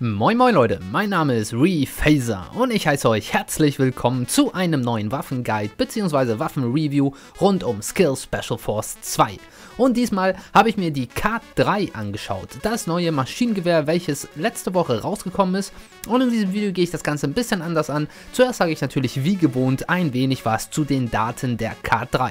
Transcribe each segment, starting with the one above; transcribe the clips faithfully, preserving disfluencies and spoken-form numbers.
Moin moin Leute, mein Name ist Rephaser und ich heiße euch herzlich willkommen zu einem neuen Waffenguide bzw. Waffenreview rund um Skills Special Force zwei. Und diesmal habe ich mir die K drei angeschaut, das neue Maschinengewehr, welches letzte Woche rausgekommen ist. Und in diesem Video gehe ich das Ganze ein bisschen anders an. Zuerst sage ich natürlich wie gewohnt ein wenig was zu den Daten der K drei.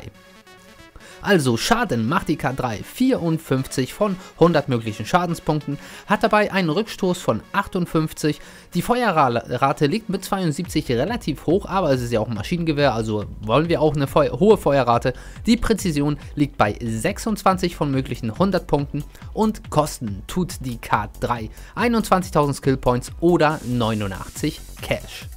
Also Schaden macht die K drei vierundfünfzig von hundert möglichen Schadenspunkten, hat dabei einen Rückstoß von achtundfünfzig, die Feuerrate liegt mit zweiundsiebzig relativ hoch, aber es ist ja auch ein Maschinengewehr, also wollen wir auch eine Feu hohe Feuerrate. Die Präzision liegt bei sechsundzwanzig von möglichen hundert Punkten und Kosten tut die K drei einundzwanzigtausend Skillpoints oder neunundachtzig Cash.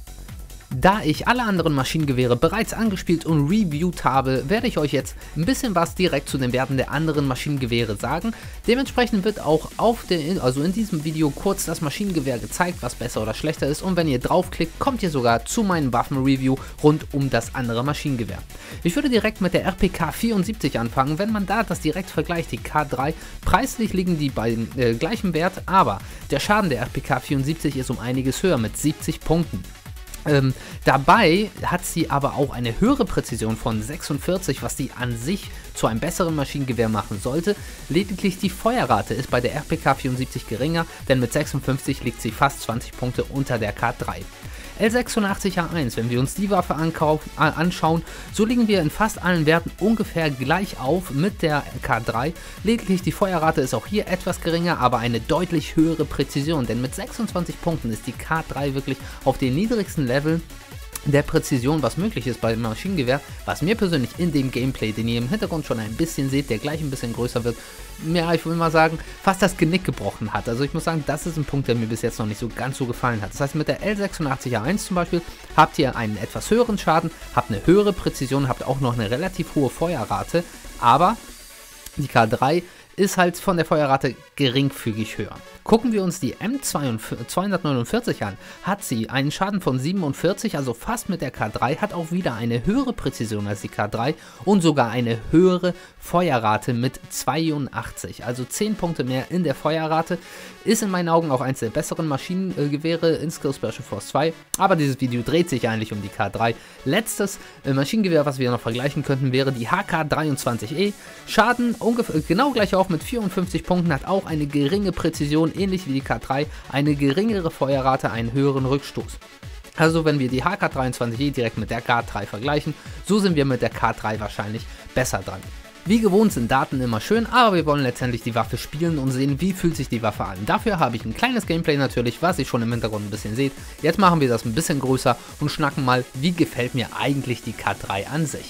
Da ich alle anderen Maschinengewehre bereits angespielt und reviewt habe, werde ich euch jetzt ein bisschen was direkt zu den Werten der anderen Maschinengewehre sagen. Dementsprechend wird auch auf den, also in diesem Video kurz das Maschinengewehr gezeigt, was besser oder schlechter ist, und wenn ihr draufklickt, kommt ihr sogar zu meinem Waffenreview rund um das andere Maschinengewehr. Ich würde direkt mit der R P K vierundsiebzig anfangen. Wenn man da das direkt vergleicht, die K drei, preislich liegen die bei äh, gleichem Wert, aber der Schaden der R P K vierundsiebzig ist um einiges höher mit siebzig Punkten. Ähm, dabei hat sie aber auch eine höhere Präzision von sechsundvierzig, was die an sich zu einem besseren Maschinengewehr machen sollte. Lediglich die Feuerrate ist bei der R P K vierundsiebzig geringer, denn mit sechsundfünfzig liegt sie fast zwanzig Punkte unter der K drei. L sechsundachtzig A eins, wenn wir uns die Waffe ankaufen, äh, anschauen, so liegen wir in fast allen Werten ungefähr gleich auf mit der K drei. Lediglich die Feuerrate ist auch hier etwas geringer, aber eine deutlich höhere Präzision, denn mit sechsundzwanzig Punkten ist die K drei wirklich auf den niedrigsten Level der Präzision, was möglich ist bei dem Maschinengewehr, was mir persönlich in dem Gameplay, den ihr im Hintergrund schon ein bisschen seht, der gleich ein bisschen größer wird, ja, ich will mal sagen, fast das Genick gebrochen hat. Also ich muss sagen, das ist ein Punkt, der mir bis jetzt noch nicht so ganz so gefallen hat. Das heißt, mit der L sechsundachtzig A eins zum Beispiel habt ihr einen etwas höheren Schaden, habt eine höhere Präzision, habt auch noch eine relativ hohe Feuerrate, aber die K drei ist halt von der Feuerrate geringfügig höher. Gucken wir uns die M zweihundertneunundvierzig an, hat sie einen Schaden von siebenundvierzig, also fast mit der K drei, hat auch wieder eine höhere Präzision als die K drei und sogar eine höhere Feuerrate mit zweiundachtzig, also zehn Punkte mehr in der Feuerrate, ist in meinen Augen auch eins der besseren Maschinengewehre in Skills Special Force zwei, aber dieses Video dreht sich eigentlich um die K drei. Letztes äh, Maschinengewehr, was wir noch vergleichen könnten, wäre die H K dreiundzwanzig E, Schaden ungefähr genau gleich auf mit vierundfünfzig Punkten, hat auch eine geringe Präzision, ähnlich wie die K drei, eine geringere Feuerrate, einen höheren Rückstoß. Also wenn wir die H K dreiundzwanzig E direkt mit der K drei vergleichen, so sind wir mit der K drei wahrscheinlich besser dran. Wie gewohnt sind Daten immer schön, aber wir wollen letztendlich die Waffe spielen und sehen, wie fühlt sich die Waffe an. Dafür habe ich ein kleines Gameplay natürlich, was ihr schon im Hintergrund ein bisschen seht. Jetzt machen wir das ein bisschen größer und schnacken mal, wie gefällt mir eigentlich die K drei an sich.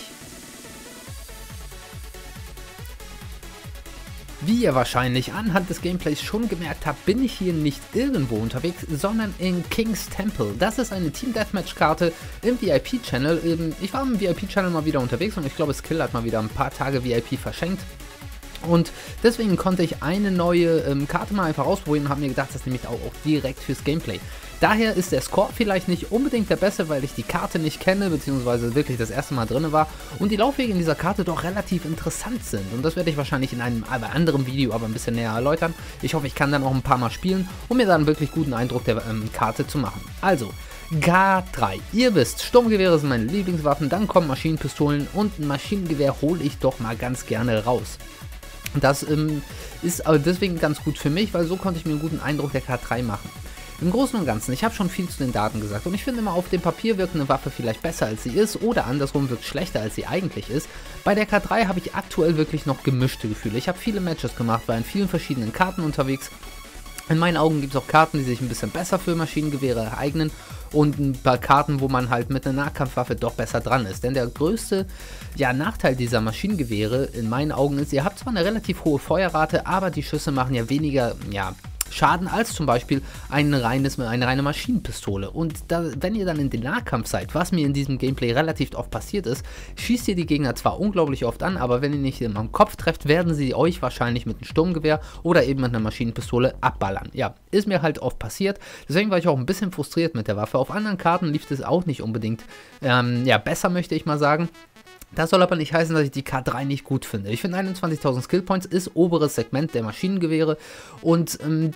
Wie ihr wahrscheinlich anhand des Gameplays schon gemerkt habt, bin ich hier nicht irgendwo unterwegs, sondern in King's Temple. Das ist eine Team Deathmatch Karte im V I P-Channel. Ich war im V I P-Channel mal wieder unterwegs und ich glaube, Skill hat mal wieder ein paar Tage V I P verschenkt. Und deswegen konnte ich eine neue ähm, Karte mal einfach ausprobieren und habe mir gedacht, das nehme ich auch, auch direkt fürs Gameplay. Daher ist der Score vielleicht nicht unbedingt der beste, weil ich die Karte nicht kenne, beziehungsweise wirklich das erste Mal drin war und die Laufwege in dieser Karte doch relativ interessant sind. Und das werde ich wahrscheinlich in einem anderen Video aber ein bisschen näher erläutern. Ich hoffe, ich kann dann auch ein paar Mal spielen, um mir dann einen wirklich guten Eindruck der ähm, Karte zu machen. Also, K drei. Ihr wisst, Sturmgewehre sind meine Lieblingswaffen, dann kommen Maschinenpistolen und ein Maschinengewehr hole ich doch mal ganz gerne raus. Das ähm, ist aber deswegen ganz gut für mich, weil so konnte ich mir einen guten Eindruck der K drei machen. Im Großen und Ganzen, ich habe schon viel zu den Daten gesagt und ich finde immer, auf dem Papier wirkt eine Waffe vielleicht besser als sie ist oder andersrum wirkt schlechter als sie eigentlich ist. Bei der K drei habe ich aktuell wirklich noch gemischte Gefühle. Ich habe viele Matches gemacht, war in vielen verschiedenen Karten unterwegs. In meinen Augen gibt es auch Karten, die sich ein bisschen besser für Maschinengewehre eignen und ein paar Karten, wo man halt mit einer Nahkampfwaffe doch besser dran ist. Denn der größte ja, Nachteil dieser Maschinengewehre in meinen Augen ist, ihr habt zwar eine relativ hohe Feuerrate, aber die Schüsse machen ja weniger, ja, Schaden als zum Beispiel ein reines, eine reine Maschinenpistole. Und da, wenn ihr dann in den Nahkampf seid, was mir in diesem Gameplay relativ oft passiert ist, schießt ihr die Gegner zwar unglaublich oft an, aber wenn ihr nicht am Kopf trefft, werden sie euch wahrscheinlich mit einem Sturmgewehr oder eben mit einer Maschinenpistole abballern. Ja, ist mir halt oft passiert, deswegen war ich auch ein bisschen frustriert mit der Waffe. Auf anderen Karten lief es auch nicht unbedingt ähm, ja, besser, möchte ich mal sagen. Das soll aber nicht heißen, dass ich die K drei nicht gut finde. Ich finde einundzwanzigtausend Skillpoints ist oberes Segment der Maschinengewehre und ähm,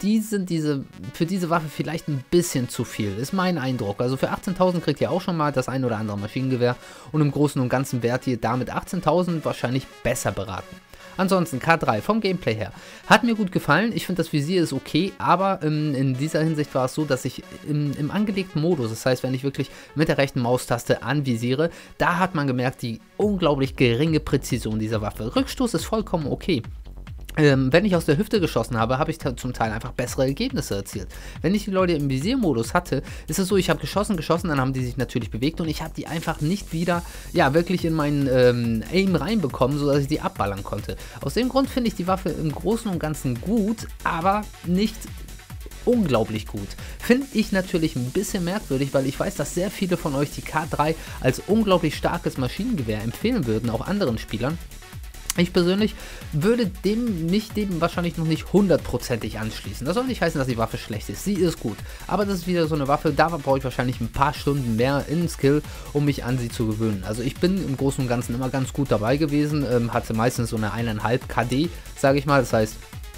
die sind diese, für diese Waffe vielleicht ein bisschen zu viel, ist mein Eindruck. Also für achtzehntausend kriegt ihr auch schon mal das ein oder andere Maschinengewehr und im Großen und Ganzen werdet ihr damit achtzehntausend wahrscheinlich besser beraten. Ansonsten K drei vom Gameplay her hat mir gut gefallen. Ich finde, das Visier ist okay, aber ähm, in dieser Hinsicht war es so, dass ich im, im angelegten Modus, das heißt, wenn ich wirklich mit der rechten Maustaste anvisiere, da hat man gemerkt, die unglaublich geringe Präzision dieser Waffe. Rückstoß ist vollkommen okay. Ähm, wenn ich aus der Hüfte geschossen habe, habe ich zum Teil einfach bessere Ergebnisse erzielt. Wenn ich die Leute im Visiermodus hatte, ist es so, ich habe geschossen, geschossen, dann haben die sich natürlich bewegt und ich habe die einfach nicht wieder, ja, wirklich in meinen ähm, Aim reinbekommen, sodass ich die abballern konnte. Aus dem Grund finde ich die Waffe im Großen und Ganzen gut, aber nicht unglaublich gut. Finde ich natürlich ein bisschen merkwürdig, weil ich weiß, dass sehr viele von euch die K drei als unglaublich starkes Maschinengewehr empfehlen würden, auch anderen Spielern. Ich persönlich würde dem nicht dem wahrscheinlich noch nicht hundertprozentig anschließen. Das soll nicht heißen, dass die Waffe schlecht ist. Sie ist gut. Aber das ist wieder so eine Waffe, da brauche ich wahrscheinlich ein paar Stunden mehr in Skill, um mich an sie zu gewöhnen. Also ich bin im Großen und Ganzen immer ganz gut dabei gewesen. Ähm, hatte meistens so eine eineinhalb K D, sage ich mal. Das heißt,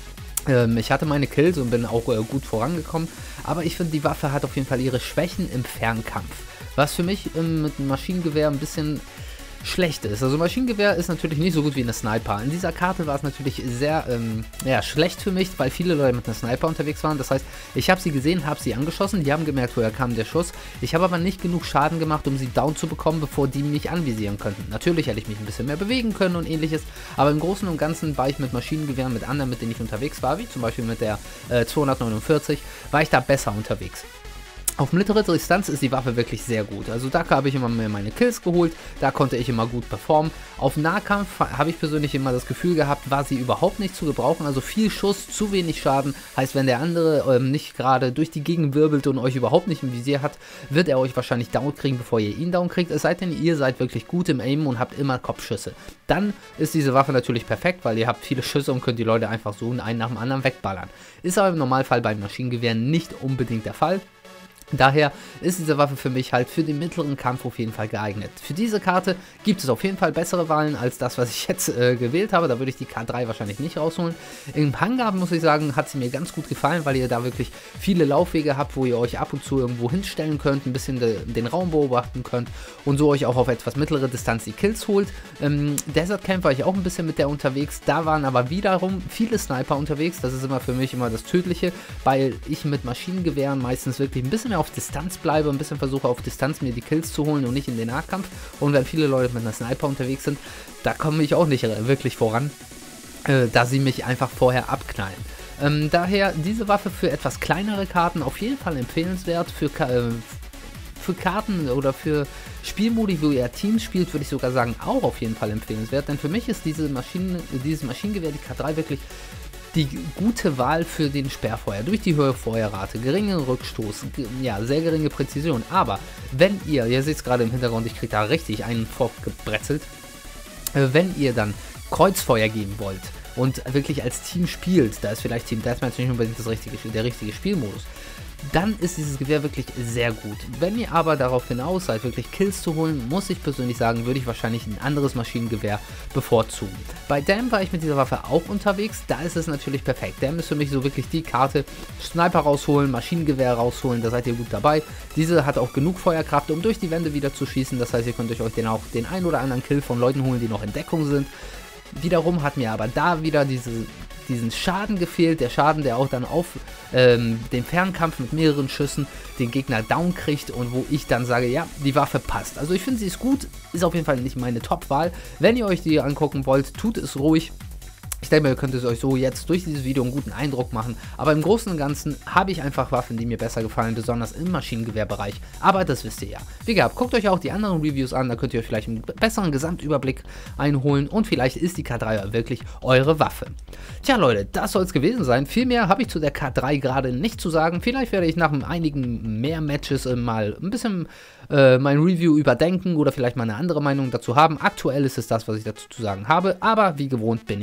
ähm, ich hatte meine Kills und bin auch äh, gut vorangekommen. Aber ich finde, die Waffe hat auf jeden Fall ihre Schwächen im Fernkampf. Was für mich ähm, mit einem Maschinengewehr ein bisschen schlecht ist. Also Maschinengewehr ist natürlich nicht so gut wie eine Sniper. In dieser Karte war es natürlich sehr ähm, ja, schlecht für mich, weil viele Leute mit einer Sniper unterwegs waren. Das heißt, ich habe sie gesehen, habe sie angeschossen, die haben gemerkt, woher kam der Schuss. Ich habe aber nicht genug Schaden gemacht, um sie down zu bekommen, bevor die mich anvisieren könnten. Natürlich hätte ich mich ein bisschen mehr bewegen können und ähnliches, aber im Großen und Ganzen war ich mit Maschinengewehren, mit anderen, mit denen ich unterwegs war, wie zum Beispiel mit der äh, zweihundertneunundvierzig, war ich da besser unterwegs. Auf mittlere Distanz ist die Waffe wirklich sehr gut. Also da habe ich immer mehr meine Kills geholt, da konnte ich immer gut performen. Auf Nahkampf habe ich persönlich immer das Gefühl gehabt, war sie überhaupt nicht zu gebrauchen. Also viel Schuss, zu wenig Schaden. Heißt, wenn der andere ähm, nicht gerade durch die Gegend wirbelt und euch überhaupt nicht im Visier hat, wird er euch wahrscheinlich down kriegen, bevor ihr ihn down kriegt. Es sei denn, ihr seid wirklich gut im Aimen und habt immer Kopfschüsse. Dann ist diese Waffe natürlich perfekt, weil ihr habt viele Schüsse und könnt die Leute einfach so einen nach dem anderen wegballern. Ist aber im Normalfall beim Maschinengewehren nicht unbedingt der Fall. Daher ist diese Waffe für mich halt für den mittleren Kampf auf jeden Fall geeignet. Für diese Karte gibt es auf jeden Fall bessere Wahlen als das, was ich jetzt äh, gewählt habe. Da würde ich die K drei wahrscheinlich nicht rausholen. Im Hangar, muss ich sagen, hat sie mir ganz gut gefallen, weil ihr da wirklich viele Laufwege habt, wo ihr euch ab und zu irgendwo hinstellen könnt, ein bisschen de den Raum beobachten könnt und so euch auch auf etwas mittlere Distanz die Kills holt. Ähm, Desert Camp war ich auch ein bisschen mit der unterwegs. Da waren aber wiederum viele Sniper unterwegs. Das ist immer für mich immer das Tödliche, weil ich mit Maschinengewehren meistens wirklich ein bisschen mehr auf Distanz bleibe, ein bisschen versuche auf Distanz mir die Kills zu holen und nicht in den Nahkampf. Und wenn viele Leute mit einer Sniper unterwegs sind, da komme ich auch nicht wirklich voran, äh, da sie mich einfach vorher abknallen. Ähm, daher diese Waffe für etwas kleinere Karten auf jeden Fall empfehlenswert. Für, äh, für Karten oder für Spielmodi, wo ihr Teams spielt, würde ich sogar sagen, auch auf jeden Fall empfehlenswert. Denn für mich ist diese Maschinen, dieses Maschinengewehr, die K drei, wirklich die gute Wahl für den Sperrfeuer. Durch die hohe Feuerrate, geringen Rückstoß, ja, sehr geringe Präzision. Aber wenn ihr, ihr seht es gerade im Hintergrund, ich kriege da richtig einen vorgebrezelt, äh, wenn ihr dann Kreuzfeuer geben wollt und wirklich als Team spielt, da ist vielleicht Team Deathmatch nicht unbedingt das richtige, der richtige Spielmodus, dann ist dieses Gewehr wirklich sehr gut. Wenn ihr aber darauf hinaus seid, wirklich Kills zu holen, muss ich persönlich sagen, würde ich wahrscheinlich ein anderes Maschinengewehr bevorzugen. Bei Dam war ich mit dieser Waffe auch unterwegs, da ist es natürlich perfekt. Dam ist für mich so wirklich die Karte, Sniper rausholen, Maschinengewehr rausholen, da seid ihr gut dabei. Diese hat auch genug Feuerkraft, um durch die Wände wieder zu schießen, das heißt, ihr könnt euch den auch den ein oder anderen Kill von Leuten holen, die noch in Deckung sind. Wiederum hat mir aber da wieder diese, diesen Schaden gefehlt, der Schaden, der auch dann auf ähm, den Fernkampf mit mehreren Schüssen den Gegner down kriegt und wo ich dann sage, ja, die Waffe passt. Also ich finde, sie ist gut, ist auf jeden Fall nicht meine Top-Wahl. Wenn ihr euch die angucken wollt, tut es ruhig. Ich denke, ihr könnt es euch so jetzt durch dieses Video einen guten Eindruck machen, aber im Großen und Ganzen habe ich einfach Waffen, die mir besser gefallen, besonders im Maschinengewehrbereich, aber das wisst ihr ja. Wie gehabt, guckt euch auch die anderen Reviews an, da könnt ihr euch vielleicht einen besseren Gesamtüberblick einholen und vielleicht ist die K drei wirklich eure Waffe. Tja Leute, das soll es gewesen sein, viel mehr habe ich zu der K drei gerade nicht zu sagen, vielleicht werde ich nach einigen mehr Matches äh, mal ein bisschen äh, mein Review überdenken oder vielleicht mal eine andere Meinung dazu haben. Aktuell ist es das, was ich dazu zu sagen habe, aber wie gewohnt bin ich auf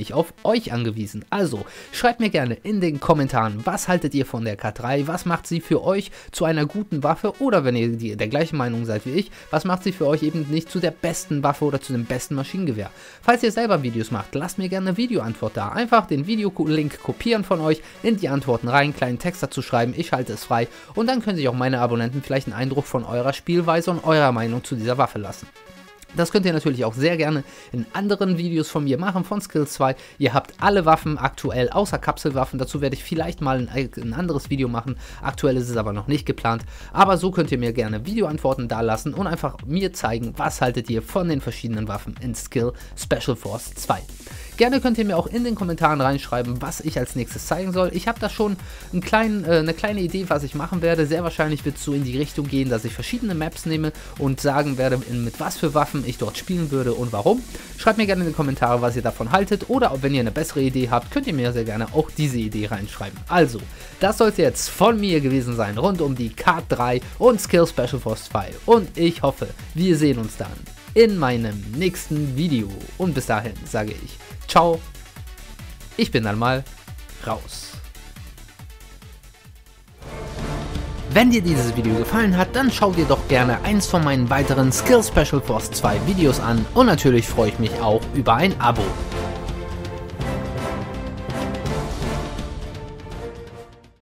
euch angewiesen. Also schreibt mir gerne in den Kommentaren, was haltet ihr von der K drei, was macht sie für euch zu einer guten Waffe oder wenn ihr die, der gleichen Meinung seid wie ich, was macht sie für euch eben nicht zu der besten Waffe oder zu dem besten Maschinengewehr. Falls ihr selber Videos macht, lasst mir gerne eine Videoantwort da. Einfach den Videolink kopieren von euch, in die Antworten rein, kleinen Text dazu schreiben, ich halte es frei und dann können sich auch meine Abonnenten vielleicht einen Eindruck von eurer Spielweise und eurer Meinung zu dieser Waffe lassen. Das könnt ihr natürlich auch sehr gerne in anderen Videos von mir machen, von Skills zwei. Ihr habt alle Waffen aktuell, außer Kapselwaffen. Dazu werde ich vielleicht mal ein, ein anderes Video machen. Aktuell ist es aber noch nicht geplant. Aber so könnt ihr mir gerne Videoantworten da lassen und einfach mir zeigen, was haltet ihr von den verschiedenen Waffen in Skill Special Force zwei. Gerne könnt ihr mir auch in den Kommentaren reinschreiben, was ich als nächstes zeigen soll. Ich habe da schon einen kleinen, äh, eine kleine Idee, was ich machen werde. Sehr wahrscheinlich wird es so in die Richtung gehen, dass ich verschiedene Maps nehme und sagen werde, in, mit was für Waffen ich dort spielen würde und warum. Schreibt mir gerne in die Kommentare, was ihr davon haltet oder wenn ihr eine bessere Idee habt, könnt ihr mir sehr gerne auch diese Idee reinschreiben. Also, das soll es jetzt von mir gewesen sein, rund um die K drei und Skill Special Force zwei. Und ich hoffe, wir sehen uns dann in meinem nächsten Video. Und bis dahin sage ich ciao, ich bin dann mal raus. Wenn dir dieses Video gefallen hat, dann schau dir doch gerne eins von meinen weiteren Skill Special Force zwei Videos an und natürlich freue ich mich auch über ein Abo.